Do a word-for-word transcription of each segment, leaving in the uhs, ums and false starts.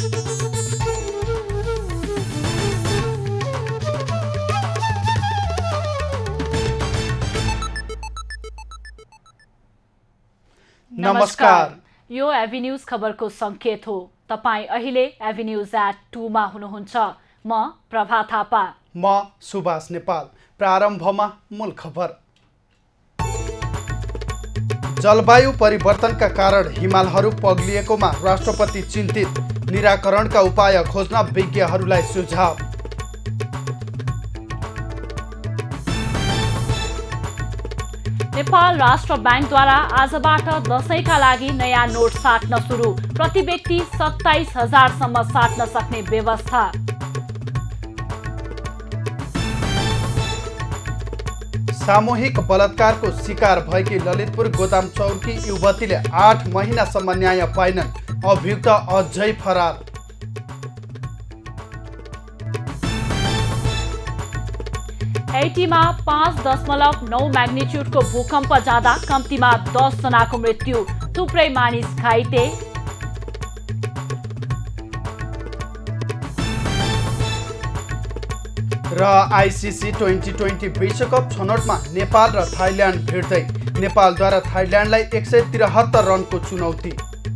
नमस्कार, यो एभिन्यूज खबरको संकेत हो। तपाई अहिले एभिन्यूज एट टू मा हुनुहुन्छ। म प्रभा थापा, म सुभाष नेपाल। प्रारम्भमा मूल खबर। जलवायु परिवर्तनका कारण हिमालहरू पग्लिएकोमा राष्ट्रपति चिन्तित, निराकरणका उपाय खोज्न विज्ञहरूलाई सुझाव। नेपाल राष्ट्र ब्याङ्कद्वारा आजबाट दशैंका लागि नयाँ नोट साट्न सुरु। प्रति व्यक्ति सत्ताइस हजारसम्म साट्न सक्ने व्यवस्था। सामूहिक बलात्कारको शिकार भएकी ललितपुर गोदाम चौरकी युवतीले आठ महिनासम्म न्याय पाइनन्। अभियुक्त अझै फरार। हैटीमा पाँच दशमलव नौ म्याग्निट्युडको भूकम्प जाँदा कम्तीमा दस जनाको मृत्यु, थुप्रै मानिस घाइते। र आइसिसी ट्वेन्टी ट्वेन्टी विश्वकप छनौटमा नेपाल र थाइल्यान्ड भिड्दै। नेपालद्वारा थाइल्यान्डलाई एक सय त्रिहत्तर रनको चुनौती।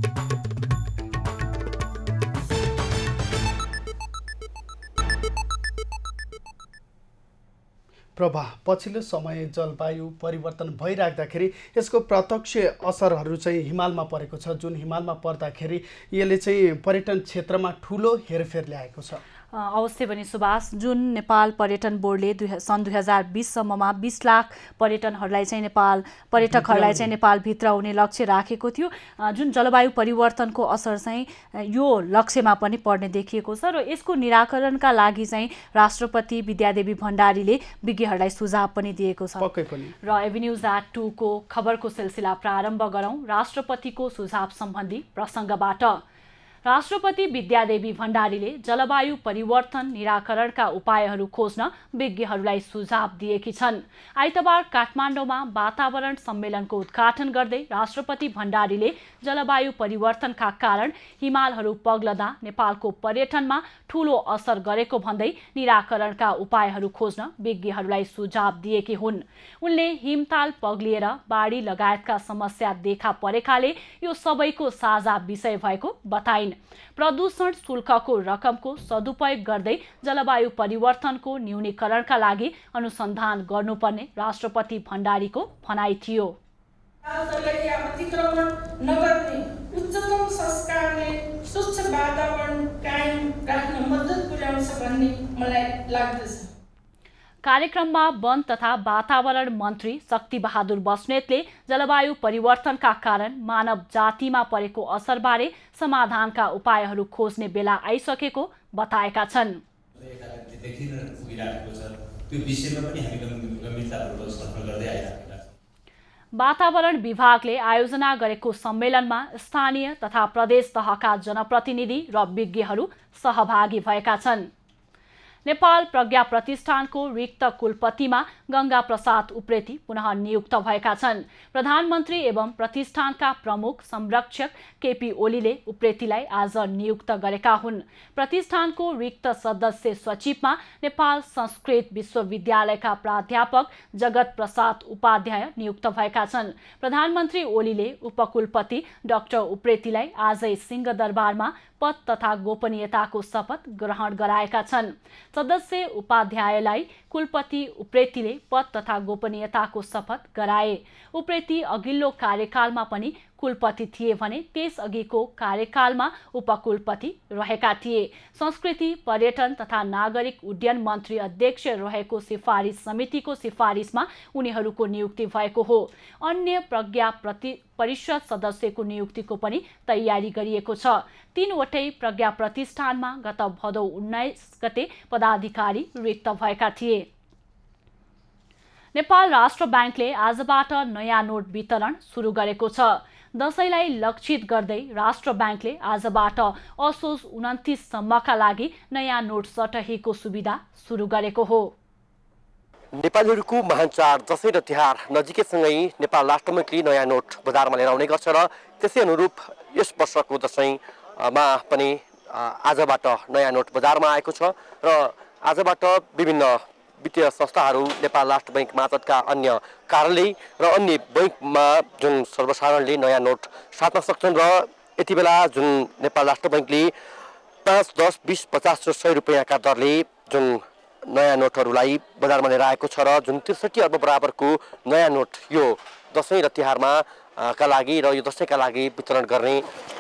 प्रभा, पछिल्लो समय जलवायु परिवर्तन भइराख्दाखेरि यसको प्रत्यक्ष असरहरू चाहिँ हिमालमा परेको छ, जुन हिमालमा पर्दाखेरि यसले चाहिँ पर्यटन क्षेत्रमा ठुलो हेरफेर ल्याएको छ। अवश्य पनि सुभाष, जुन नेपाल पर्यटन बोर्डले दुई सन् दुई हजार बिससम्ममा बिस लाख पर्यटनहरूलाई चाहिँ नेपाल पर्यटकहरूलाई चाहिँ नेपालभित्र आउने लक्ष्य राखेको थियो। जुन जलवायु परिवर्तनको असर चाहिँ यो लक्ष्यमा पनि पर्ने देखिएको छ र यसको निराकरणका लागि चाहिँ राष्ट्रपति विद्यादेवी भण्डारीले विज्ञहरूलाई सुझाव पनि दिएको छ। पक्कै पनि। र एभिन्यूज एट टू को खबरको सिलसिला प्रारम्भ गरौँ राष्ट्रपतिको सुझाव सम्बन्धी प्रसङ्गबाट। राष्ट्रपति विद्यादेवी भण्डारीले जलवायु परिवर्तन निराकरणका उपायहरू खोज्न विज्ञहरूलाई सुझाव दिएकी छन्। आइतबार काठमाडौँमा वातावरण सम्मेलनको उद्घाटन गर्दै राष्ट्रपति भण्डारीले जलवायु परिवर्तनका कारण हिमालहरू पग्लदा नेपालको पर्यटनमा ठूलो असर गरेको भन्दै निराकरणका उपायहरू खोज्न विज्ञहरूलाई सुझाव दिएकी हुन्। उनले हिमताल पग्लिएर बाढी लगायतका समस्या देखा परेकाले यो सबैको साझा विषय भएको बताइन्। प्रदूषण शुल्कको रकमको सदुपयोग गर्दै जलवायु परिवर्तनको न्यूनीकरणका लागि अनुसन्धान गर्नुपर्ने राष्ट्रपति भण्डारीको भनाइ थियो। अतिक्रमण नगर्ने उच्चतम संस्कारले स्वच्छ वातावरण कायम राख्न मद्दत पुर्याउँछ भन्ने मलाई लाग्दछ। कार्यक्रममा वन तथा वातावरण मन्त्री शक्ति बहादुर बस्नेतले जलवायु परिवर्तनका कारण मानव जातिमा परेको असरबारे समाधानका उपायहरू खोज्ने बेला आइसकेको बताएका छन्। वातावरण विभागले आयोजना गरेको सम्मेलनमा स्थानीय तथा प्रदेश तहका जनप्रतिनिधि र विज्ञहरू सहभागी भएका छन्। नेपाल प्रज्ञा प्रतिष्ठानको रिक्त कुलपतिमा गंगा प्रसाद उप्रेती पुनः नियुक्त भएका छन्। प्रधानमन्त्री एवं प्रतिष्ठानका प्रमुख संरक्षक केपी ओलीले उप्रेतीलाई आज नियुक्त गरेका हुन्। प्रतिष्ठानको रिक्त सदस्य सचिवमा नेपाल संस्कृत विश्वविद्यालयका प्राध्यापक जगत प्रसाद उपाध्याय नियुक्त भएका छन्। प्रधानमन्त्री ओलीले उपकुलपति डाक्टर उप्रेतीलाई आजै सिंहदरबारमा पद तथा गोपनीयताको शपथ ग्रहण गराएका छन्। सदस्य उपाध्यायलाई कुलपति उप्रेतीले पद तथा गोपनीयताको शपथ गराए। उप्रेती अघिल्लो कार्यकालमा पनि कुलपति थिए भने त्यसअघिको कार्यकालमा उपकुलपति रहेका थिए। संस्कृति, पर्यटन तथा नागरिक उड्डयन मन्त्री अध्यक्ष रहेको सिफारिस समितिको सिफारिसमा उनीहरूको नियुक्ति भएको हो। अन्य प्रज्ञा प्रति परिषद सदस्यको नियुक्तिको पनि तयारी गरिएको छ। तीनवटै प्रज्ञा प्रतिष्ठानमा गत भदौ उन्नाइस गते पदाधिकारी रिक्त भएका थिए। नेपाल राष्ट्र ब्याङ्कले आजबाट नयाँ नोट वितरण सुरु गरेको छ। दशैंलाई लक्षित गर्दै राष्ट्र ब्याङ्कले आजबाट असोज उन्तिस सम्मका लागि नयाँ नोट सटहीको सुविधा सुरु गरेको हो। नेपालीहरूको महान चाड दशैं र तिहार नजिकैसँगै नेपाल राष्ट्र ब्याङ्कले नयाँ नोट बजारमा लिएर आउने गर्छ र त्यसै अनुरूप यस वर्षको दशैंमा पनि आजबाट नयाँ नोट बजारमा आएको छ र आजबाट विभिन्न वित्तीय संस्थाहरू, नेपाल राष्ट्र बैंक मार्फतका अन्य कार्यालय र अन्य बैंकमा जुन सर्वसाधारणले नयाँ नोट साट्न सक्छन् र यति बेला जुन नेपाल राष्ट्र बैंकले पाँच दस बिस पचास र सय रुपियाँका दरले जुन नयाँ नोटहरूलाई बजारमा लिएर आएको छ र जुन त्रिसठी अर्ब बराबरको नयाँ नोट यो दसैँ र तिहारमा का लागि र यो दसैँका लागि वितरण गर्ने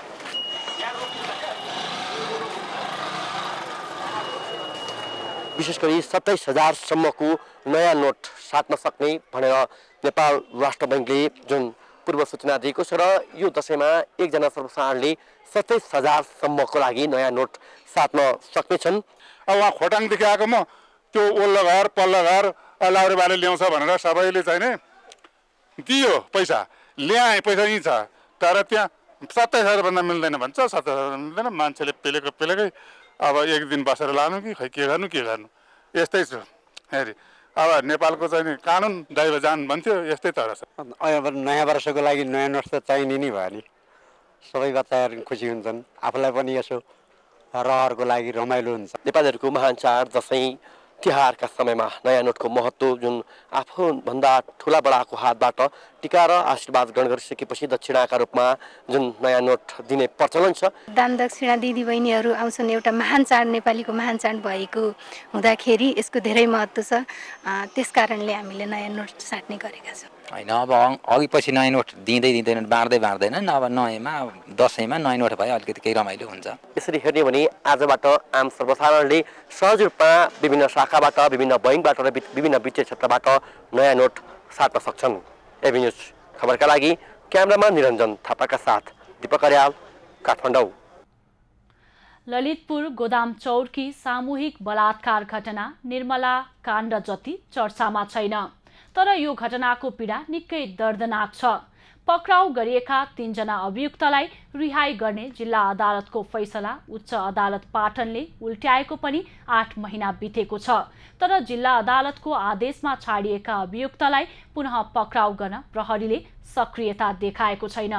विशेष गरी सत्ताइस हजारसम्मको नयाँ नोट साट्न सक्ने भनेर नेपाल राष्ट्र बैंकले जुन पूर्व सूचना दिएको छ र यो दसैँमा एकजना सर्वसाधारणले सत्ताइस हजारसम्मको लागि नयाँ नोट साट्न सक्नेछन्। अब उहाँ खोटाङदेखि आएको म त्यो ओल्लो घर पल्लो घर लाउरे बाले ल्याउँछ भनेर सबैले चाहिँ नि दियो पैसा ल्याए पैसा यहीँ छ तर त्यहाँ सत्ताइस हजारभन्दा मिल्दैन भन्छ। सत्ताइस हजार मिल्दैन, मान्छेले पेलेको पेलेकै अब एक दिन बसेर लानु कि खै के गर्नु के गर्नु यस्तै छ। हेरी अब नेपालको चाहिँ नि कानुन दैव जान भन्थ्यो यस्तै तर छ। अब नयाँ वर्षको लागि नयाँ नोट त चाहिने नै भयो नि। सबै बच्चाहरू खुसी हुन्छन्, आफूलाई पनि यसो रहरको लागि रमाइलो हुन्छ। नेपालीहरूको महान चाड दसैँ तिहारका समयमा नयाँ नोटको महत्त्व जुन आफूभन्दा ठुला बडाको हातबाट टिका र आशीर्वाद ग्रहण गरिसकेपछि दक्षिणाका रूपमा जुन नयाँ नोट दिने प्रचलन छ। दान दक्षिणा दिदी बहिनीहरू आउँछन्। एउटा महान चाड नेपालीको महान चाड भएको हुँदाखेरि यसको धेरै महत्त्व छ। त्यस कारणले हामीले नयाँ नोट साट्ने गरेका छौँ। होइन अब अघि पछि नयाँ नोट दिँदै दिँदैन, बाँड्दै बाँड्दैनन्। अब नयाँमा दसैँमा नयाँ नोट भयो अलिकति केही रमाइलो हुन्छ। यसरी हेर्ने भने आजबाट आम सर्वसाधारणले सहज रूपमा विभिन्न शाखाबाट, विभिन्न बैङ्कबाट र विभिन्न वित्तीय क्षेत्रबाट नयाँ नोट साट्न सक्छन्। एबी न्युज खबरका लागि क्यामेरामा निरञ्जन थापाका साथ दीपक अर्याल, काठमाडौँ। ललितपुर गोदाम चौरकी सामूहिक बलात्कार घटना निर्मला काण्ड जति चर्चामा छैन, तर यो घटनाको पीडा निकै दर्दनाक छ। पक्राउ गरिएका तीनजना अभियुक्तलाई रिहाई गर्ने जिल्ला अदालतको फैसला उच्च अदालत पाटनले उल्ट्याएको पनि आठ महिना बितेको छ, तर जिल्ला अदालतको आदेशमा छाडिएका अभियुक्तलाई पुनः पक्राउ गर्न प्रहरीले सक्रियता देखाएको छैन।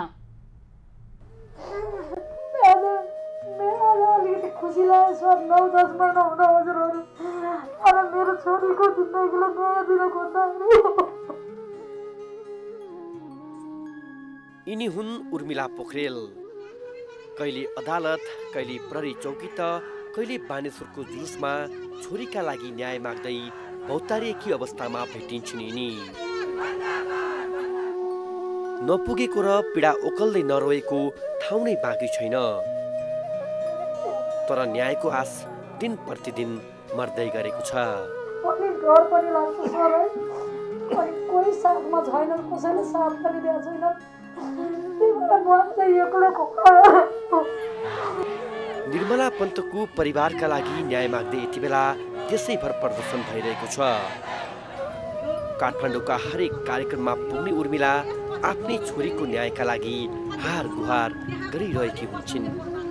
खुसी लाग्यो सर, नौ दस महिना हुँदा हजुरहरू अनि मेरो छोरीको जिन्दगीलाई न्याय दिन खोज्दाखेरि। यिनी हुन् उर्मिला पोखरेल। कहिले अदालत, कहिले प्रहरी चौकी त कहिले बानेश्वरको जुलुसमा छोरीका लागि न्याय माग्दै भौतारिएकी अवस्थामा भेटिन्छन्। यिनी नपुगेको र पीडा ओकल्दै नरोएको ठाउँ नै बाँकी छैन, तर न्यायको आश दिन प्रतिदिन मर्दै गरेको छ। अनि डर पनि लाग्छ सर है, अनि कोही साथमा छैन, कसैले साथ पनि दिएको छैन। निर्मला पन्तको परिवारका लागि न्याय माग्दै यति बेला देशैभर प्रदर्शन भइरहेको छ। काठमाडौँका हरेक कार्यक्रममा पुग्ने उर्मिला आफ्नै छोरीको न्यायका लागि हार गुहार गरिरहेकी हुन्छन्।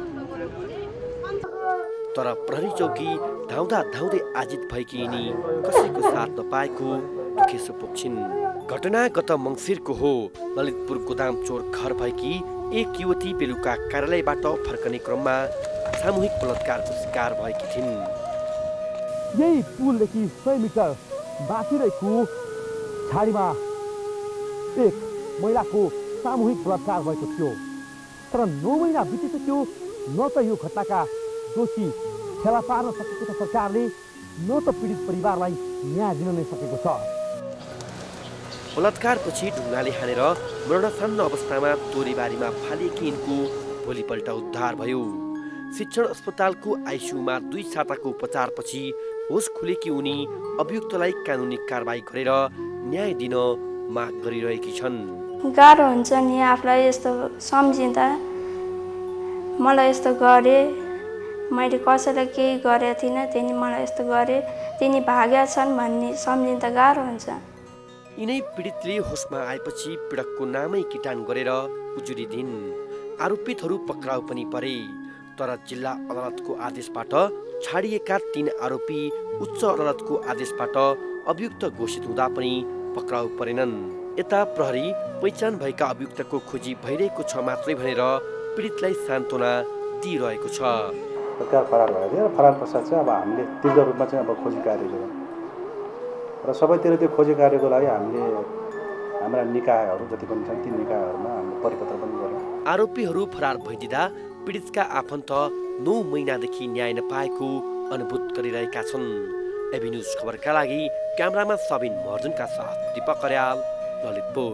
तर प्रहरी चौकी धाउँदा धाउँदै आजित भएकी यिनी कसैको साथ नपाएको दुखेसो पोख्छिन्। घटना गत मङ्सिरको हो। ललितपुर गोदाम चोर घर भएकी एक युवती बेलुका कार्यालयबाट फर्कने क्रममा सामूहिक बलात्कारको शिकार भएकी थिइन्। यही पुलदेखि सय मिटर बाँचिरहेको छाडीमा एक महिलाको सामूहिक बलात्कार भएको थियो, तर नौ महिना बितिसक्यो, न त यो घटनाका दोषी फेला पार्न सकेको छ सरकारले, न त पीडित परिवारलाई न्याय दिन नै सकेको छ। बलात्कारपछि ढुङ्गाले हानेर मरणासन्न अवस्थामा तोरीबारीमा फालिएकी यिनको भोलिपल्ट उद्धार भयो। शिक्षण अस्पतालको आइसियूमा दुई साताको उपचारपछि होस खुलेकी उनी अभियुक्तलाई कानुनी कारबाही गरेर न्याय दिन माग गरिरहेकी छन्। गाह्रो हुन्छ नि आफूलाई यस्तो सम्झिँदा, मलाई यस्तो गरे, मैले कसैलाई केही गरेको थिइनँ, तिनी मलाई यस्तो गरे, तिनी भाग्या छन् भन्ने सम्झिँदा गाह्रो हुन्छ। यिनै पीडितले होसमा आएपछि पीडकको नामै किटान गरेर उजुरी दिन्। आरोपितहरू पक्राउ पनि परे, तर जिल्ला अदालतको आदेशबाट छाडिएका तीन आरोपी उच्च अदालतको आदेशबाट अभियुक्त घोषित हुँदा पनि पक्राउ परेनन्। यता प्रहरी पहिचान भएका अभियुक्तको खोजी भइरहेको छ मात्रै भनेर पीडितलाई सान्त्वना दिइरहेको छ। सरकार फरार भएको थियो र फरार पश्चात चाहिँ अब हामीले तीव्र रूपमा चाहिँ अब खोजी कार्य गऱ्यौँ र सबैतिर त्यो खोजी कार्यको लागि हामीले हाम्रा निकायहरू जति पनि छन् ती निकायहरूमा हामीले परिपत्र पनि गऱ्यौँ। आरोपीहरू फरार भइदिँदा पीडितका आफन्त नौ महिनादेखि न्याय नपाएको अनुभूत गरिरहेका छन्। एबी न्युज खबरका लागि क्यामेरामा सबिन महर्जनका साथ दीपक अर्याल, ललितपुर।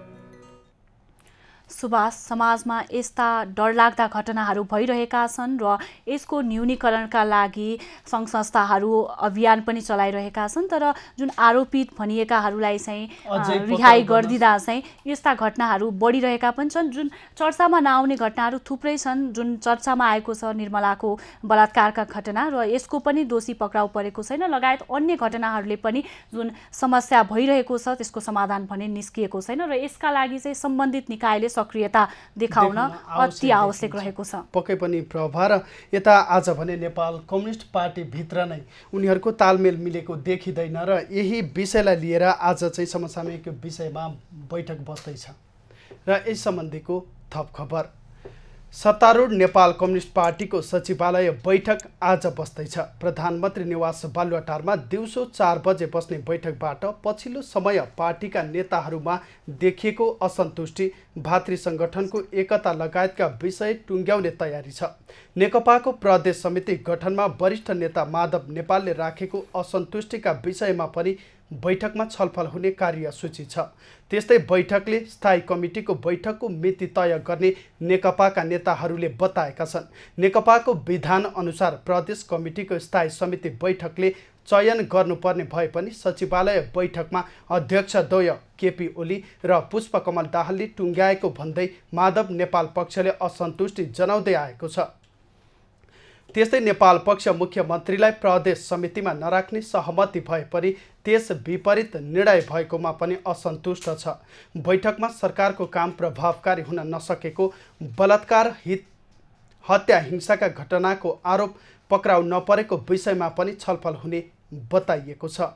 सुभाष, समाजमा यस्ता डरलाग्दा घटनाहरू भइरहेका छन् र यसको न्यूनीकरणका लागि सङ्घ संस्थाहरू अभियान पनि चलाइरहेका छन्, तर जुन आरोपित भनिएकाहरूलाई चाहिँ रिहाई गरिदिँदा चाहिँ यस्ता घटनाहरू बढिरहेका पनि छन्। जुन चर्चामा नआउने घटनाहरू थुप्रै छन्। जुन चर्चामा आएको छ निर्मलाको बलात्कारका घटना र यसको पनि दोषी पक्राउ परेको छैन, लगायत अन्य घटनाहरूले पनि जुन समस्या भइरहेको छ त्यसको समाधान भने निस्किएको छैन र यसका लागि चाहिँ सम्बन्धित निकायले सक्रियता देखाउन अति आवश्यक रहेको छ। पक्कै पनि प्रभा। र यता आज भने नेपाल कम्युनिस्ट पार्टी भित्र नै उनीहरूको तालमेल मिलेको देखिँदैन र यही विषयलाई लिएर आज चाहिँ समसामयिक विषयमा बैठक बस्दैछ र यस सम्बन्धीको थप खबर। सत्तारूढ नेपाल कम्युनिस्ट पार्टीको सचिवालय बैठक आज बस्दैछ। प्रधानमन्त्री निवास बालुवाटारमा दिउँसो चार बजे बस्ने बैठकबाट पछिल्लो समय पार्टीका नेताहरूमा देखिएको असन्तुष्टि, भातृ सङ्गठनको एकता लगायतका विषय टुङ्ग्याउने तयारी छ। नेकपाको प्रदेश समिति गठनमा वरिष्ठ नेता माधव नेपालले राखेको असन्तुष्टिका विषयमा पनि बैठकमा छलफल हुने कार्यसूची छ। त्यस्तै बैठकले स्थायी कमिटीको बैठकको मिति तय गर्ने नेकपाका नेताहरूले बताएका छन्। नेकपाको विधान अनुसार प्रदेश कमिटीको स्थायी समिति बैठकले चयन गर्नुपर्ने भए पनि सचिवालय बैठकमा अध्यक्षद्वय केपी ओली र पुष्पकमल दाहालले टुङ्ग्याएको भन्दै माधव नेपाल पक्षले असन्तुष्टि जनाउँदै आएको छ। त्यस्तै नेपाल पक्ष मुख्यमन्त्रीलाई प्रदेश समितिमा नराख्ने सहमति भए पनि त्यस विपरीत निर्णय भएकोमा पनि असन्तुष्ट छ। बैठकमा सरकारको काम प्रभावकारी हुन नसकेको, बलात्कार, हित हत्या, हिंसाका घटनाको आरोप पक्राउ नपरेको विषयमा पनि छलफल हुने बताइएको छ।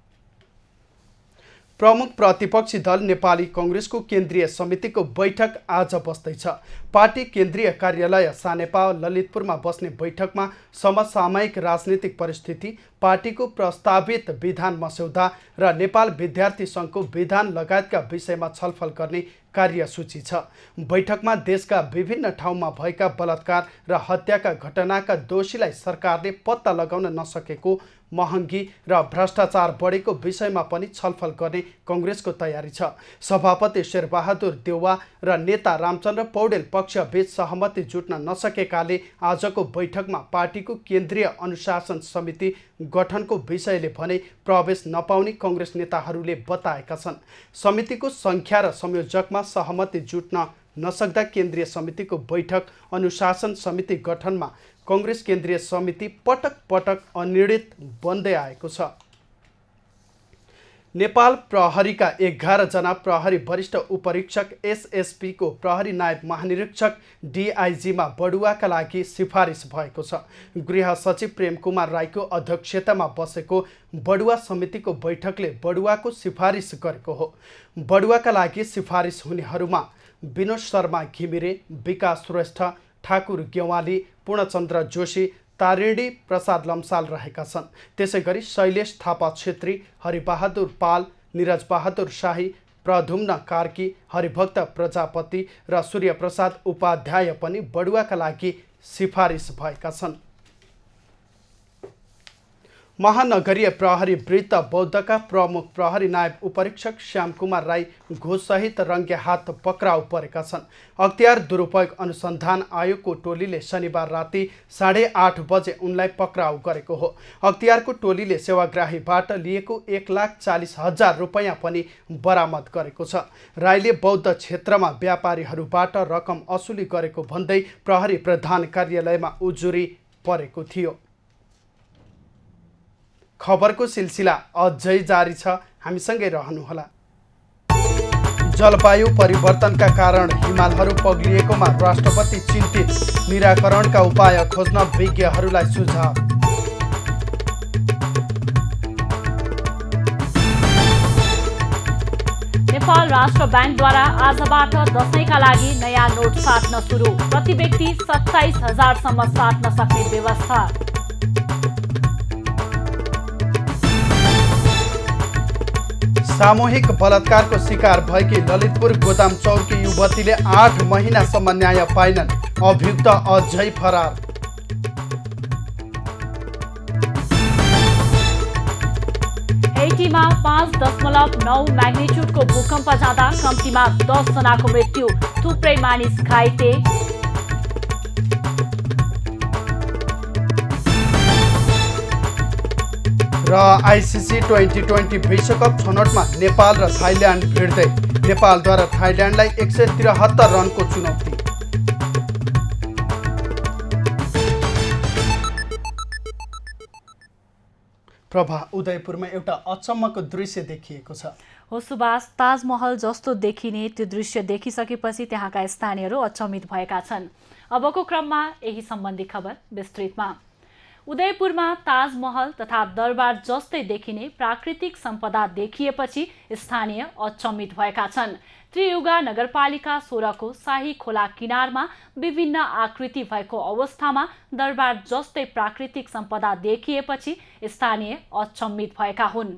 प्रमुख प्रतिपक्षी दल नेपाली कांग्रेसको केन्द्रीय समितिको बैठक आज बस्दैछ। पार्टी केन्द्रीय कार्यालय सानेपा ललितपुरमा बस्ने बैठकमा समसामयिक राजनीतिक परिस्थिति, पार्टीको प्रस्तावित विधान मस्यौदा र नेपाल विद्यार्थी सङ्घको विधान लगायतका विषयमा छलफल गर्ने कार्यसूची छ। बैठकमा देशका विभिन्न ठाउँमा भएका बलात्कार र हत्याका घटनाका दोषीलाई सरकारले पत्ता लगाउन नसकेको, महँगी र भ्रष्टाचार बढेको विषयमा पनि छलफल गर्ने कांग्रेसको तयारी छ। सभापति शेरबहादुर देउवा र नेता रामचन्द्र पौडेल पक्षबीच सहमति जुट्न नसकेकाले आजको बैठकमा पार्टीको केन्द्रीय अनुशासन समिति गठनको विषयले भने प्रवेश नपाउने कांग्रेस नेताहरूले बताएका छन्। समितिको संख्या र संयोजकमा सहमति जुट्न नसक्दा केन्द्रीय समितिको बैठक अनुशासन समिति गठनमा कांग्रेस केन्द्रीय समिति पटक पटक अनिर्णित बन्दै आएको छ। नेपाल प्रहरीका एघार जना प्रहरी वरिष्ठ उपरीक्षक एसएसपी को प्रहरी नायब महानिरीक्षक डीआईजीमा बढुवाका लागि सिफारिस भएको छ। गृह सचिव प्रेम कुमार राईको अध्यक्षतामा बसेको बढुवा समितिको बैठकले बढुवाको सिफारिस गरेको हो। बढुवाका लागि सिफारिस हुनेहरूमा विनोद शर्मा घिमिरे, विकास श्रेष्ठ, ठाकुर गेवाली, पूर्णचन्द्र जोशी, तारिणी प्रसाद लम्साल रहेका छन्। त्यसैगरी शैलेश थापा छेत्री, हरिबहादुर पाल, निरज बहादुर शाही, प्रधुम्न कार्की, हरिभक्त प्रजापति र सूर्यप्रसाद उपाध्याय पनि बढुवाका लागि सिफारिस भएका छन्। महानगरीय प्रहरी वृत्त बौद्धका प्रमुख प्रहरी नायब उपरीक्षक श्याम कुमार राई घुससहित रङ्गे हात पक्राउ परेका छन्। अख्तियार दुरुपयोग अनुसन्धान आयोगको टोलीले शनिबार राति साढे आठ बजे उनलाई पक्राउ गरेको हो। अख्तियारको टोलीले सेवाग्राहीबाट लिएको एक लाख चालिस हजार रुपियाँ पनि बरामद गरेको छ। राईले बौद्ध क्षेत्रमा व्यापारीहरूबाट रकम असुली गरेको भन्दै प्रहरी प्रधान कार्यालयमा उजुरी परेको थियो। खबरको सिलसिला अझै जारी छ, हामीसँगै रहनुहोला। जलवायु परिवर्तनका कारण हिमालहरू पग्लिएकोमा राष्ट्रपति चिन्तित, निराकरणका उपाय खोज्न विज्ञहरूलाई सुझाव। नेपाल राष्ट्र ब्याङ्कद्वारा आजबाट दशैंका लागि नयाँ नोट साट्न सुरु। प्रति व्यक्ति सत्ताइस हजारसम्म साट्न सक्ने व्यवस्था। सामूहिक बलात्कारको शिकार भएकी ललितपुर गोदाम चौरकी युवतीले आठ महिनासम्म न्याय पाइनन्। अभियुक्त अझै फरार। हेटीमा पाँच दशमलव नौ म्याग्निट्युडको भूकम्प जाँदा कम्तीमा दस जनाको मृत्यु, थुप्रै मानिस घाइते। र आइसिसी ट्वेन्टी ट्वेन्टी विश्वकप छनौटमा नेपाल र थाइल्यान्ड भिड्दै। नेपालद्वारा थाइल्यान्डलाई एक सय त्रिहत्तर रनको चुनौती। प्रभा, उदयपुरमा एउटा अचम्मको दृश्य देखिएको छ। हो सुभाष, ताजमहल जस्तो देखिने त्यो दृश्य देखिसकेपछि त्यहाँका स्थानीयहरू अचम्मित भएका छन्। अबको क्रममा यही सम्बन्धी खबर विस्तृतमा। उदयपुरमा ताजमहल तथा दरबार जस्तै देखिने प्राकृतिक सम्पदा देखिएपछि स्थानीय अचम्मित भएका छन्। त्रियुगा नगरपालिका सोह्रको शाही खोला किनारमा विभिन्न आकृति भएको अवस्थामा दरबार जस्तै प्राकृतिक सम्पदा देखिएपछि स्थानीय अचम्मित भएका हुन्।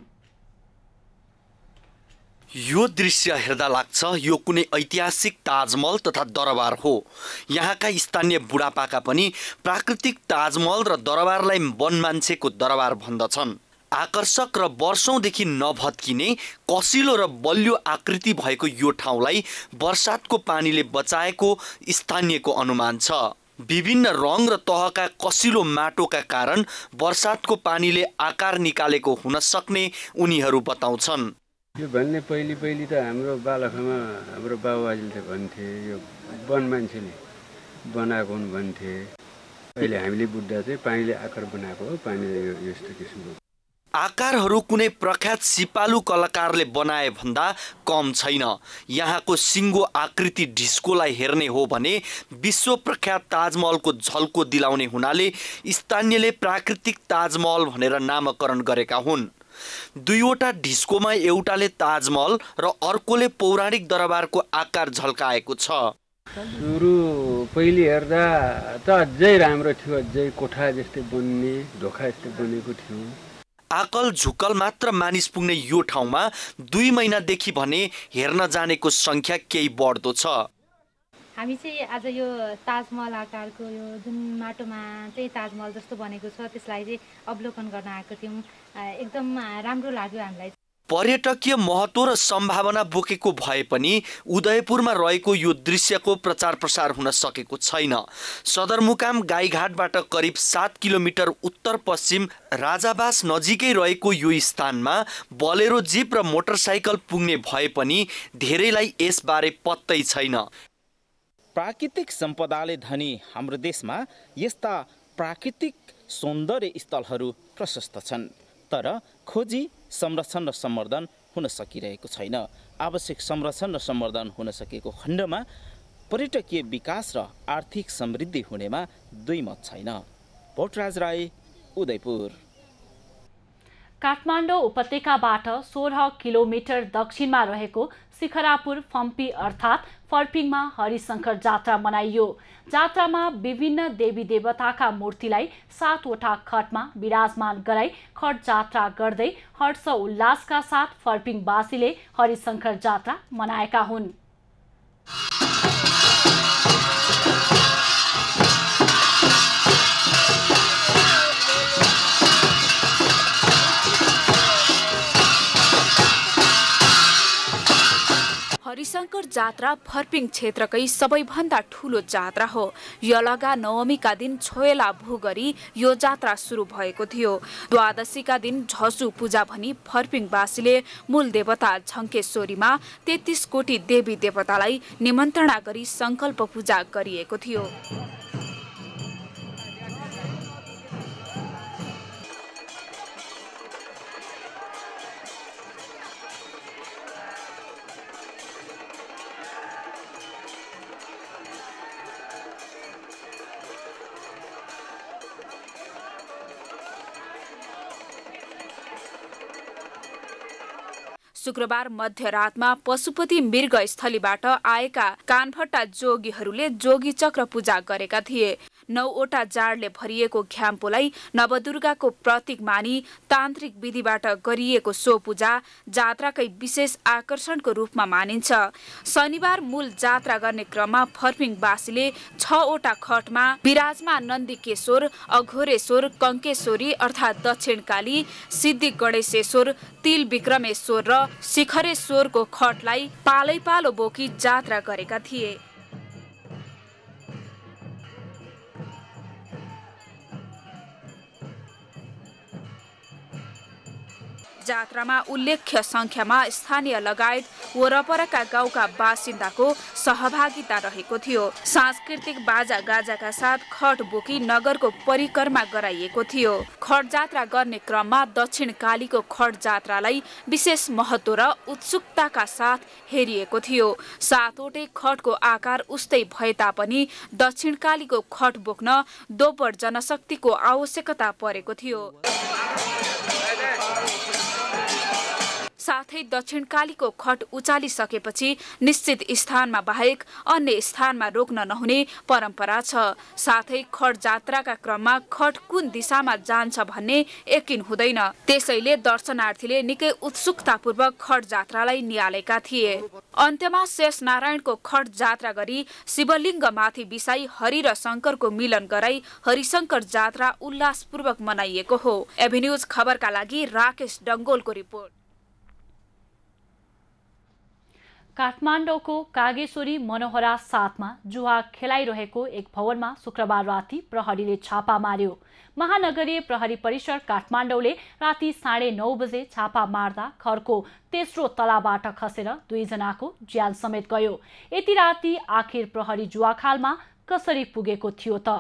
यो दृश्य हेर्दा लाग्छ यो कुनै ऐतिहासिक ताजमहल तथा दरबार हो। यहाँका स्थानीय बुढापाका पनि प्राकृतिक ताजमहल र दरबारलाई वन मान्छेको दरबार भन्दछन्। आकर्षक र वर्षौंदेखि नभत्किने कसिलो र बलियो आकृति भएको यो ठाउँलाई बर्सातको पानीले बचाएको स्थानीयको अनुमान छ। विभिन्न रङ र तहका कसिलो माटोका कारण बर्सातको पानीले आकार निकालेको हुन सक्ने उनीहरू बताउँछन्। यो भन्ने पहिले पहिले त हाम्रो बालखामा हाम्रो बाबुबाजेले त भन्थे यो वन मान्छेले बनाएको हुन् भन्थे। अहिले हामीले बुझ्दा चाहिँ पानीले आकार बनाएको हो। पानीले यस्तो किसिमको आकारहरू कुनै प्रख्यात सिपालु कलाकारले बनाए भन्दा कम छैन। यहाँको सिङ्गो आकृति ढिस्कोलाई हेर्ने हो भने विश्व प्रख्यात ताजमहलको झल्को दिलाउने हुनाले स्थानीयले प्राकृतिक ताजमहल भनेर नामकरण गरेका हुन्। दुईवटा ढिस्कोमा एउटाले ताजमहल र अर्कोले पौराणिक दरबारको आकार झल्काएको छ। सुरु पहिले हेर्दा त अझै राम्रो थियो, अझै कोठा जस्तै बन्ने, ढोका जस्तै बनेको थियो। आकल झुकल मात्र मानिस पुग्ने यो ठाउँमा दुई महिनादेखि भने हेर्न जानेको संख्या केही बढ्दो छ। हामी चाहिँ आज यो ताजमहल आकारको यो जुन माटोमा चाहिँ ताजमहल जस्तो बनेको छ त्यसलाई चाहिँ अवलोकन गर्न आएको थियौँ। एकदम राम्रो लाग्यो हामीलाई। पर्यटकीय महत्त्व र सम्भावना बोकेको भए पनि उदयपुरमा रहेको यो दृश्यको प्रचार प्रसार हुन सकेको छैन। सदरमुकाम गाईघाटबाट करिब सात किलोमिटर उत्तर पश्चिम राजाबास नजिकै रहेको यो स्थानमा बलेरो जिप र मोटरसाइकल पुग्ने भए पनि धेरैलाई यसबारे पत्तै छैन। प्राकृतिक सम्पदाले धनी हाम्रो देशमा यस्ता प्राकृतिक सौन्दर्य स्थलहरू प्रशस्त छन्, तर खोजी संरक्षण र सम्वर्धन हुन सकिरहेको छैन। आवश्यक संरक्षण र सम्वर्धन हुन सकेको खण्डमा पर्यटकीय विकास र आर्थिक समृद्धि हुनेमा दुई मत छैन। भोटराज राई, उदयपुर। काठमाडौँ उपत्यकाबाट सोह्र किलोमिटर दक्षिणमा रहेको शिखरापुर फम्पी अर्थात् फर्पिङमा हरिशंकर जात्रा मनाइयो। जात्रामा विभिन्न देवी देवताका मूर्तिलाई सातवटा खटमा विराजमान गराई खट जात्रा गर्दै हर्ष उल्लासका साथ फर्पिङवासीले हरिशंकर जात्रा मनाएका हुन्। हरिशंकर जात्रा फर्पिङ क्षेत्रकै सबैभन्दा ठूलो जात्रा हो। यलगा नवमीका दिन छोयला भू गरी यो जात्रा सुरु भएको थियो। द्वादशीका दिन झसु पूजा भनी फर्पिङवासीले मूल देवता झङ्केश्वरीमा तेत्तीस कोटी देवी देवतालाई निमन्त्रणा गरी संकल्प पूजा गरिएको थियो। शुक्रबार मध्यरातमा पशुपति मृग स्थलीबाट आएका कानफट्टा जोगीहरूले जोगी चक्र पूजा गरेका थिए। नौवटा जाडले भरिएको घ्याम्पोलाई नवदुर्गाको प्रतीक मानी तान्त्रिक विधिबाट गरिएको सो पूजा जात्राकै विशेष आकर्षणको रूपमा मानिन्छ। शनिबार मूल जात्रा गर्ने क्रममा फर्पिङवासीले छवटा खटमा विराजमान नन्दीकेश्वर, अघोरेश्वर, कङ्केश्वरी अर्थात् दक्षिणकाली, सिद्धि गणेशेश्वर, तिल विक्रमेश्वर र शिखरेश्वरको खटलाई पालै पालो बोकी जात्रा गरेका थिए। जात्रामा उल्लेख्य संख्यामा स्थानीय लगायत वरपरका गाउँका बासिन्दाको सहभागिता रहेको थियो। सांस्कृतिक बाजा गाजाका साथ खट बोकी नगरको परिक्रमा गराइएको थियो। खट जात्रा गर्ने क्रममा दक्षिण कालीको खट जात्रालाई विशेष महत्त्व र उत्सुकताका साथ हेरिएको थियो। सातवटै खटको आकार उस्तै भए तापनि दक्षिण कालीको खट बोक्न दोब्बर जनशक्तिको आवश्यकता परेको थियो। साथै दक्षिणकालीको खट उचालिसकेपछि निश्चित स्थानमा बाहेक अन्य स्थानमा रोक्न नहुने परम्परा छ। साथै खट जात्राका क्रममा खट कुन दिशामा जान्छ भन्ने यकिन हुँदैन। त्यसैले दर्शनार्थीले निकै उत्सुकतापूर्वक खट जात्रालाई निहालेका थिए। अन्त्यमा शेष नारायणको खट जात्रा गरी शिवलिङ्गमाथि बिसाई हरि र शङ्करको मिलन गराई हरिशङ्कर जात्रा उल्लासपूर्वक मनाइएको हो। एभिन्यूज खबरका लागि राकेश डङ्गोलको रिपोर्ट। काठमाडौँको कागेश्वरी मनोहरा साथमा जुवा खेलाइरहेको एक भवनमा शुक्रबार राति प्रहरीले छापा मार्यो। महानगरीय प्रहरी परिसर काठमाडौँले राति साढे नौ बजे छापा मार्दा घरको तेस्रो तलाबाट खसेर दुईजनाको ज्यान समेत गयो। यति राति आखिर प्रहरी जुवाखालमा कसरी पुगेको थियो त?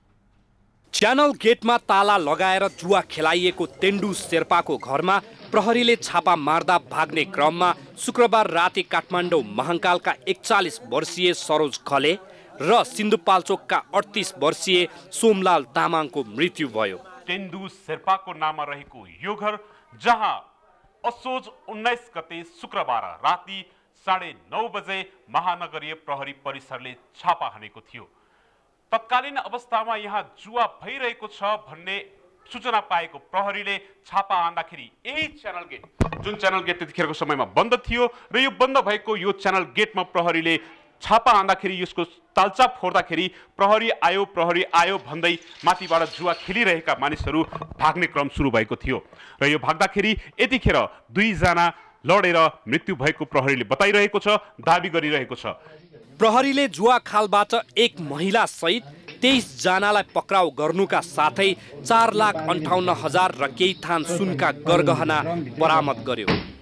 च्यानल गेटमा ताला लगाएर जुवा खेलाइएको तेन्डु शेर्पाको घरमा प्रहरीले छापा मार्दा भाग्ने क्रममा शुक्रबार राति काठमाडौँ महाङ्कालका एकचालिस वर्षीय सरोज खले र सिन्धुपाल्चोकका अडतिस वर्षीय सोमलाल तामाङको मृत्यु भयो। तेन्डु शेर्पाको नाममा रहेको यो घर जहाँ असोज उन्नाइस गते शुक्रबार राति साढे नौ बजे महानगरीय प्रहरी परिसरले छापा हानेको थियो। तत्कालीन अवस्थामा यहाँ जुवा भइरहेको छ भन्ने सूचना पाएको प्रहरीले छापा हान्दाखेरि यही च्यानल गेट, जुन च्यानल गेट त्यतिखेरको समयमा बन्द थियो र यो बन्द भएको यो च्यानल गेटमा प्रहरीले छापा हान्दाखेरि यसको तालचा फोड्दाखेरि प्रहरी आयो प्रहरी आयो भन्दै माथिबाट जुवा खेलिरहेका मानिसहरू भाग्ने क्रम सुरु भएको थियो र यो भाग्दाखेरि यतिखेर दुईजना लडेर मृत्यु भएको प्रहरीले बताइरहेको छ, दाबी गरिरहेको छ। प्रहरीले जुवा खालबाट एक महिला सहित तेइस जनालाई पक्राउ गर्नुका साथै चार लाख अन्ठाउन्न हजार र केही थान सुनका गरगहना बरामद गर्यो।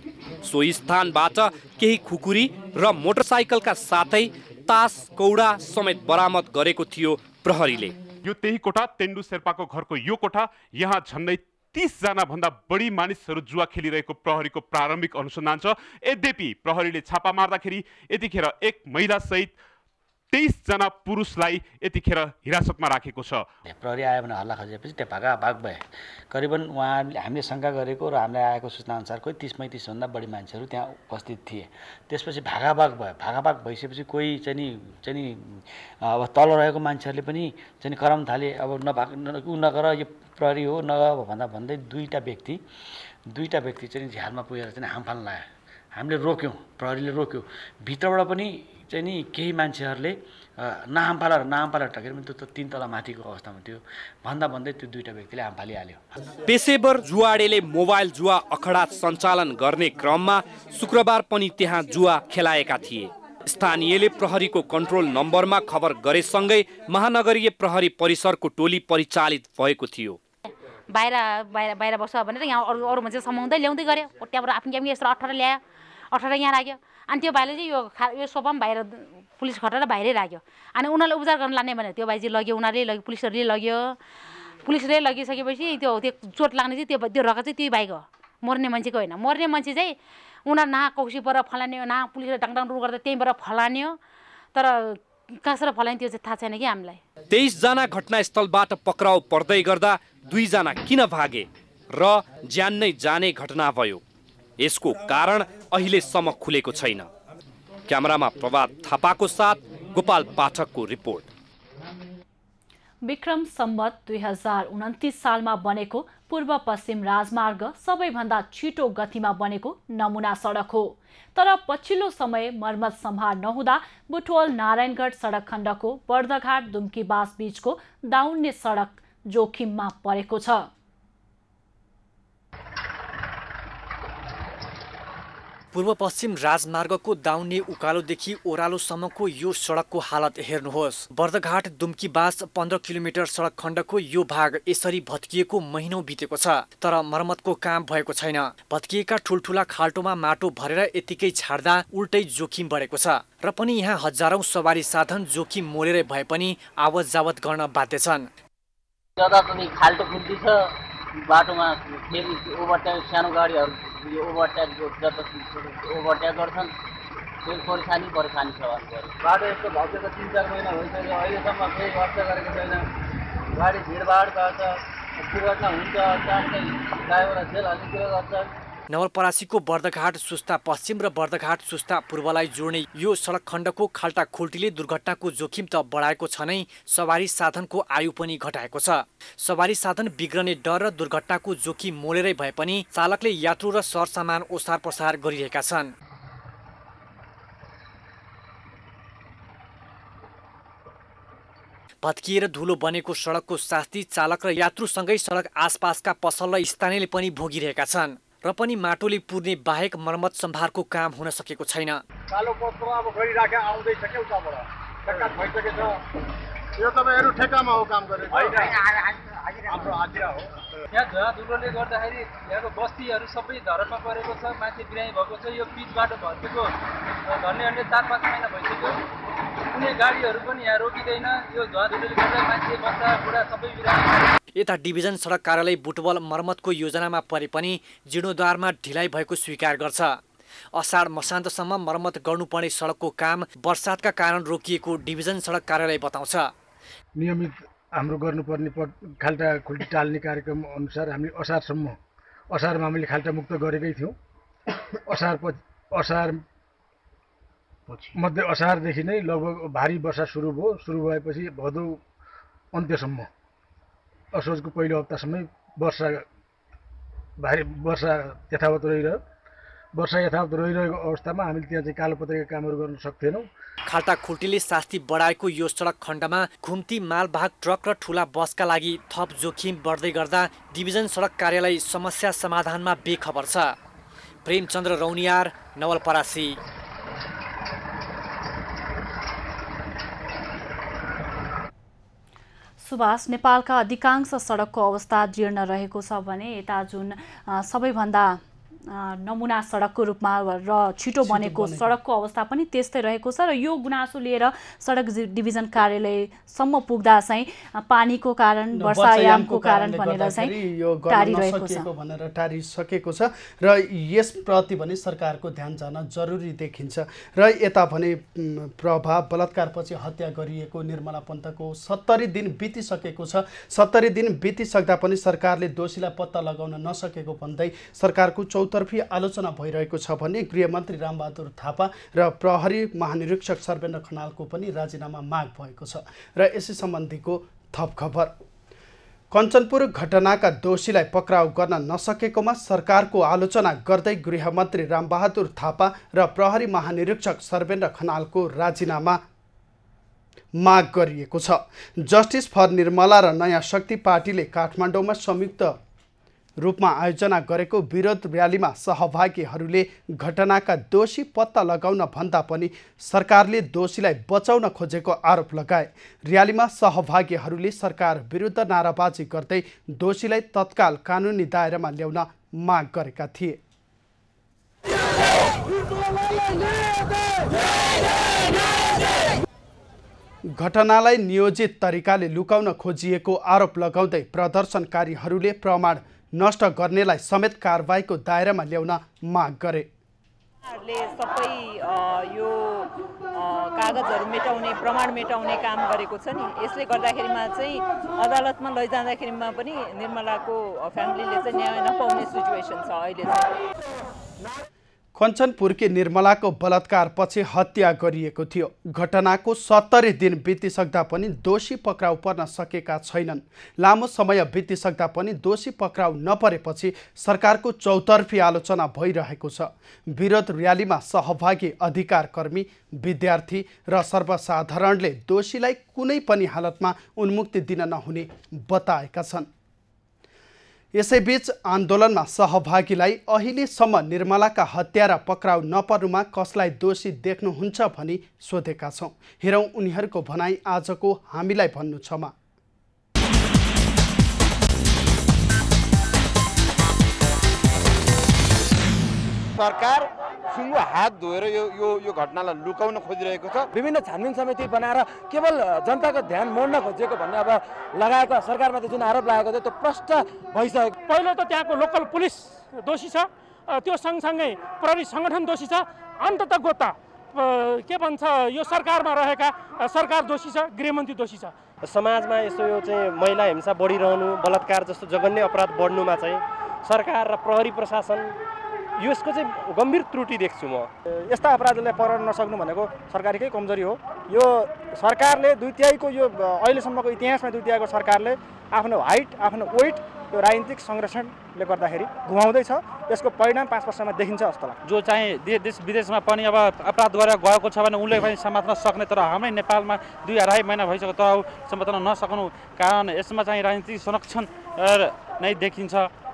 सो स्थानबाट केही खुकुरी र मोटरसाइकलका साथै तास कौडा समेत बरामद गरेको थियो प्रहरीले। यो त्यही कोठा तेन्डु शेर्पाको घरको यो कोठा, यहाँ झन्डै तीस जना भन्दा बढी मानिसहरू जुवा खेलिरहेको प्रहरीको प्रारम्भिक अनुसन्धान छ। यद्यपि प्रहरीले छापा मार्दाखेरि यतिखेर एक महिला सहित तेइस जना पुरुषलाई यतिखेर हिरासतमा राखेको छ। प्रहरी आयो भने हल्ला खसेपछि त्यो भागा भाग भए। करिबन उहाँले हामीले शङ्का गरेको र हामीलाई आएको सूचना अनुसार कोही तीस पैँतिस भन्दा बढी मान्छेहरू त्यहाँ उपस्थित थिए। त्यसपछि भागाभाग भयो। भागाभाग भइसकेपछि कोही चाहिँ नि चाहिँ नि अब तल रहेको मान्छेहरूले पनि चाहिँ कराउन थाले। अब नभाग ऊ नगर यो प्रहरी हो नगर भन्दा भन्दै दुईवटा व्यक्ति दुईवटा व्यक्ति चाहिँ झ्यालमा पुगेर चाहिँ हाम फाल्न लाग्यो। हामीले रोक्यौँ, प्रहरीले रोक्यो। भित्रबाट पनि चाहिँ नि केही मान्छेहरूले नाम पालेर नाम पालेर टकेर पनि त्यो तीन तला माथिको अवस्थामा थियो भन्दा भन्दै त्यो दुईवटा व्यक्तिले हाम फालिहाल्यो। पेशेवर जुवाडेले मोबाइल जुवा अखडा सञ्चालन गर्ने क्रममा शुक्रबार पनि त्यहाँ जुवा खेलाएका थिए। स्थानीयले प्रहरीको कन्ट्रोल नम्बरमा खबर गरेसँगै महानगरीय प्रहरी परिसरको टोली परिचालित भएको थियो। बाहिर बाहिर बाहिर बस्छ भनेर यहाँ अरू अरू मान्छे समाउँदै ल्याउँदै गऱ्यो। त्यहाँबाट आफ्नो क्यामी यस्तो अठार ल्यायो, अठार यहाँ राख्यो। अनि त्यो भाइले चाहिँ यो खा यो सोफा पनि बाहिर पुलिस खटेर बाहिरै राख्यो। अनि उनीहरूले उपचार गर्न लाने भने त्यो भाइ चाहिँ लग्यो, उनीहरूले लग्यो, पुलिसहरूले लग्यो। पुलिसले लगिसकेपछि त्यो त्यो चोट लाग्ने चाहिँ त्यो त्यो रगत चाहिँ त्यो भाइको, मर्ने मान्छेको होइन। मर्ने मान्छे चाहिँ उनीहरू ना कौसीबाट फलान्यो ना पुलिसले डाङडाङ डुर गर्दा त्यहीँबाट फलान्यो। तर कहाँबाट फलान्यो त्यो चाहिँ थाहा छैन कि हामीलाई। तेइस जना घटनास्थलबाट पक्राउ पर्दै गर्दा दुईजना किन भागे र ज्यान नै जाने घटना भयो। यसको कारण अहिलेसम्म खुलेको छैन। क्यामेरामा प्रभात थापाको साथ गोपाल पाठकको रिपोर्ट। विक्रम सम्वत दुई हजार उन्तिस सालमा बनेको पूर्व पश्चिम राजमार्ग सबैभन्दा छिटो गतिमा बनेको नमुना सडक हो। तर पछिल्लो समय मर्मत सम्भार नहुँदा बुटवल नारायणगढ सडक खण्डको बर्दघाट दुम्कीबास बीचको दाउन्ने सडक जोखिममा परेको छ। पूर्व पश्चिम राजमार्गको दाउन्ने उकालोदेखि ओह्रालोसम्मको यो सडकको हालत हेर्नुहोस्। बर्दघाट दुम्कीबास पन्ध्र किलोमिटर सडक खण्डको यो भाग यसरी भत्किएको महिनौ बितेको छ, तर मर्मतको काम भएको छैन। भत्किएका ठुल्ठुला खाल्टोमा माटो भरेर यतिकै छाड्दा उल्टै जोखिम बढेको छ र पनि यहाँ हजारौं सवारी साधन जोखिम मोलेरै भए पनि आवत जावत गर्न बाध्य छन्। जताततै खाल्टो खुल्टी छ, बाटोमा फेरि ओभरटेक सानो गाडीहरू यो ओभरटेक जता ओभरटेक गर्छन्, फेरि परेशानी परेशानी छ भन्नु। बाटो यस्तो भएको त तिन चार महिना भइसक्यो, अहिलेसम्म केही व्यवस्था गरेको छैन। गाडी भिडभाड गर्छ, दुर्घटना हुन्छ, चाँडै ड्राइभर जेल हाल्नेतिर गर्छ। नवलपरासीको बर्दघाट सुस्ता पश्चिम र बर्दघाट सुस्ता पूर्वलाई जोड्ने यो सडक खण्डको खाल्टा खुल्टीले दुर्घटनाको जोखिम त बढाएको छ नै, सवारी साधनको आयु पनि घटाएको छ। सवारी साधन बिग्रने डर र दुर्घटनाको जोखिम मोलेरै भए पनि चालकले यात्रु र सरसामान ओसार पसार गरिरहेका छन्। भत्किएर धुलो बनेको सडकको शास्ति चालक र यात्रुसँगै सडक आसपासका पसल र स्थानीयले पनि भोगिरहेका छन् र पनि माटोले पुर्ने बाहेक मर्मत सम्भारको काम हुन सकेको छैन। कालो पत्र अब गरिराखे आउँदैछ के उताबाट ठेक्का भइसकेछ। यो तपाईँहरू ठेक्कामा हो काम गरेको हाम्रो हाजिरा हो। यहाँ धुवा धुलोले गर्दाखेरि यहाँको बस्तीहरू सबै धरपमा परेको छ, मान्छे बिरामी भएको छ। यो पिच बाटो भत्केको झन्डै झन्डै चार पाँच महिना भइसक्यो, कुनै गाडीहरू पनि यहाँ रोकिँदैन। यो धुवा धुलोले गर्दा मान्छे बच्चा बुढा सबै बिरामी। यता डिभिजन सडक कार्यालय बुटवल मर्मतको योजनामा परे पनि जीर्णोद्धारमा ढिलाइ भएको स्वीकार गर्छ। असाढ मसान्तसम्म मर्मत गर्नुपर्ने सडकको काम वर्षातका कारण रोकिएको डिभिजन सडक कार्यालय बताउँछ। नियमित हाम्रो गर्नुपर्ने खाल्टा खुल्टी टाल्ने कार्यक्रम अनुसार हामी असारसम्म असारमा हामीले खाल्टा मुक्त गरेकै थियौँ। असार असार मध्य असारदेखि नै लगभग भारी वर्षा सुरु भयो। सुरु भएपछि भदौ अन्त्यसम्म असोजको पहिलो हप्तासम्मै वर्षा भारी वर्षा यथावत रहिरह्यो। वर्षा यथावत रहिरहेको अवस्थामा हामीले त्यहाँ चाहिँ कालोपत्रेका कामहरू गर्न सक्थेनौँ। खाल्टा खुल्टीले शास्ति बढाएको यो सडक खण्डमा घुम्ती मालवाहक ट्रक र ठुला बसका लागि थप जोखिम बढ्दै गर्दा डिभिजन सडक कार्यालय समस्या समाधानमा बेखबर छ। प्रेमचन्द्र रौनियार, नवलपरासी। सुभाष, नेपालका अधिकांश सडकको अवस्था जीर्ण रहेको छ भने यता जुन सबैभन्दा नमुना सडकको रूपमा र छिटो बनेको सडकको अवस्था पनि त्यस्तै रहेको छ र यो गुनासो लिएर सडक डिभिजन कार्यालयसम्म पुग्दा चाहिँ पानीको कारण वर्षायामको कारण भनेर चाहिँ यो गर्न नसकेको भनेर टारिसकेको छ र यसप्रति भने सरकारको ध्यान जान जरुरी देखिन्छ। र यता भने प्रभाव बलात्कारपछि हत्या गरिएको निर्मला पन्तको सत्तरी दिन बितिसकेको छ। सत्तरी दिन बितिसक्दा पनि सरकारले दोषीलाई पत्ता लगाउन नसकेको भन्दै सरकारको चौध तर्फी आलोचना भइरहेको छ भने गृहमन्त्री रामबहादुर थापा र प्रहरी महानिरीक्षक सर्वेन्द्र खनालको पनि राजीनामा माग भएको छ। र यसै सम्बन्धीको थप खबर। कञ्चनपुर घटनाका दोषीलाई पक्राउ गर्न नसकेकोमा सरकारको आलोचना गर्दै गृहमन्त्री रामबहादुर थापा र प्रहरी महानिरीक्षक सर्वेन्द्र खनालको राजीनामा माग गरिएको छ। जस्टिस फर निर्मला र नयाँ शक्ति पार्टीले काठमाडौँमा संयुक्त रूपमा आयोजना गरेको विरोध र्यालीमा सहभागीहरूले घटनाका दोषी पत्ता लगाउन भन्दा पनि सरकारले दोषीलाई बचाउन खोजेको आरोप लगाए। र्यालीमा सहभागीहरूले सरकार विरुद्ध नाराबाजी गर्दै दोषीलाई तत्काल कानुनी दायरामा ल्याउन माग गरेका थिए। घटनालाई नियोजित तरिकाले लुकाउन खोजिएको आरोप लगाउँदै प्रदर्शनकारीहरूले प्रमाण नष्ट गर्नेलाई समेत कारबाहीको दायरामा ल्याउन माग गरे। सबै यो कागजहरू मेटाउने प्रमाण मेटाउने काम गरेको छ नि, यसले गर्दाखेरिमा चाहिँ अदालतमा लैजाँदाखेरिमा पनि निर्मलाको फ्यामिलीले चाहिँ न्याय नपाउने सिचुएसन छ अहिले चाहिँ। कञ्चनपुरकी निर्मलाको बलात्कारपछि हत्या गरिएको थियो। घटनाको सत्तरी दिन बितिसक्दा पनि दोषी पक्राउ पर्न सकेका छैनन्। लामो समय बितिसक्दा पनि दोषी पक्राउ नपरेपछि सरकारको चौतर्फी आलोचना भइरहेको छ। विरोध र्यालीमा सहभागी अधिकारकर्मी, विद्यार्थी र सर्वसाधारणले दोषीलाई कुनै पनि हालतमा उन्मुक्ति दिन नहुने बताएका छन्। यसैबीच आन्दोलनमा सहभागीलाई अहिलेसम्म निर्मलाका हत्या र पक्राउ नपर्नुमा कसलाई दोषी देख्नुहुन्छ भनी सोधेका छौँ। हेरौँ उनीहरूको भनाई आजको हामीलाई भन्नु छमा। सरकार सुँगो हात धोएर यो यो यो घटनालाई लुकाउन खोजिरहेको छ। विभिन्न छानबिन समिति बनाएर केवल जनताको ध्यान मोड्न खोजेको भन्ने अब लगाएको सरकारमाथि जुन आरोप लागेको थियो त्यो प्रष्ट भइसक्यो। पहिलो त त्यहाँको लोकल पुलिस दोषी छ, त्यो सँगसँगै प्रहरी सङ्गठन दोषी छ, अन्ततः गोता के भन्छ यो सरकारमा रहेका सरकार दोषी छ, गृहमन्त्री दोषी छ। समाजमा यस्तो यो चाहिँ महिला हिंसा बढिरहनु, बलात्कार जस्तो जघन्य अपराध बढ्नुमा चाहिँ सरकार र प्रहरी प्रशासन यसको चाहिँ गम्भीर त्रुटि देख्छु म। यस्ता अपराधलाई पर नसक्नु भनेको सरकारकै कमजोरी हो। यो सरकारले दुई तिहाईको यो अहिलेसम्मको इतिहासमा दुई तिहाईको सरकारले आफ्नो हाइट, आफ्नो वेट यो राजनीतिक संरक्षणले गर्दाखेरि घुमाउँदैछ। यसको परिणाम पाँच वर्षमा देखिन्छ जस्तो लाग्छ। जो चाहिँ देश विदेशमा पनि अब अपराध गरेर गएको छ भने उसले पनि समात्न सक्ने, तर हाम्रै नेपालमा दुई अढाई महिना भइसक्यो तर समात्न नसक्नु कारण यसमा चाहिँ राजनीतिक संरक्षण नै देखिन्छ।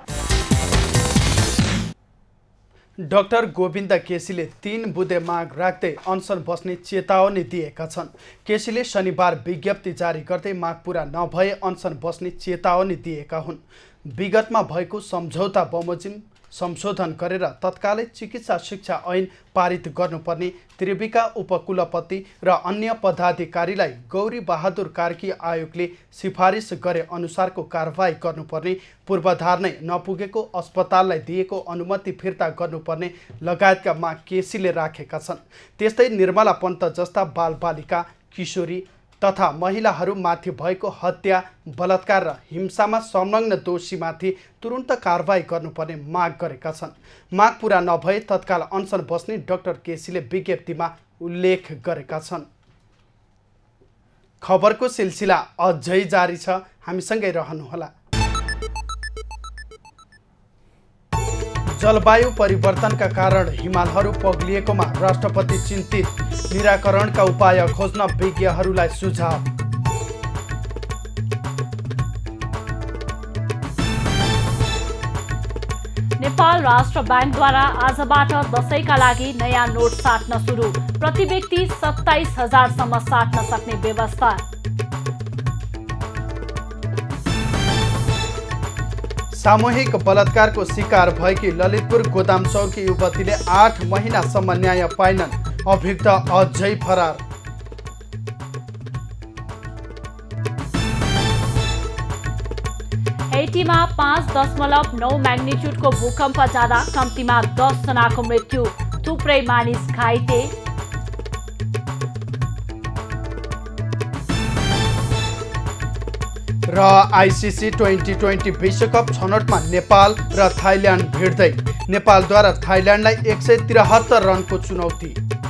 डाक्टर गोविन्द केसीले तीन बुँदे माग राख्दै अनसन बस्ने चेतावनी दिएका छन्। केसीले शनिबार विज्ञप्ति जारी गर्दै माग पूरा नभए अनसन बस्ने चेतावनी दिएका हुन्। विगतमा भएको सम्झौता बमोजिम संशोधन गरेर तत्कालै चिकित्सा शिक्षा ऐन पारित गर्नुपर्ने त्रिविका उपकुलपति र अन्य पदाधिकारीलाई गौरी बहादुर कार्की आयोगले सिफारिस गरे अनुसारको कारवाही गर्नुपर्ने, पूर्वाधार नै नपुगेको अस्पताललाई दिएको अनुमति फिर्ता गर्नुपर्ने लगायतका माग केसीले राखेका छन्। त्यस्तै निर्मला पन्त जस्ता बालबालिका, किशोरी तथा महिलाहरूमाथि भएको हत्या, बलात्कार र हिंसामा संलग्न दोषीमाथि तुरुन्त कारवाही गर्नुपर्ने माग गरेका छन्। माग पूरा नभए तत्काल अनसन बस्ने डाक्टर केसीले विज्ञप्तिमा उल्लेख गरेका छन्। खबरको सिलसिला अझै जारी छ, हामीसँगै रहनुहोला। जलवायु परिवर्तनका कारण हिमालहरू पग्लिएकोमा राष्ट्रपति चिन्तित, निराकरणका उपाय खोज्न विज्ञहरूलाई सुझाव। नेपाल राष्ट्र ब्याङ्कद्वारा आजबाट दशैंका लागि नयाँ नोट साट्न सुरु, प्रति व्यक्ति सत्ताइस हजारसम्म साट्न सक्ने व्यवस्था। सामूहिक बलात्कारको शिकार भएकी ललितपुर गोदामचौरकी युवतीले आठ महिनासम्म न्याय पाइनन्, अभियुक्त अझै फरार। हैटीमा पाँच दशमलव नौ म्याग्निट्युडको भूकम्प जाँदा कम्तीमा दस जनाको मृत्यु, थुप्रै मानिस घाइते। र आइसिसी ट्वेन्टी ट्वेन्टी विश्वकप छनौटमा नेपाल र थाइल्यान्ड भिड्दै, नेपालद्वारा थाइल्यान्डलाई एक सय त्रिहत्तर रनको चुनौती।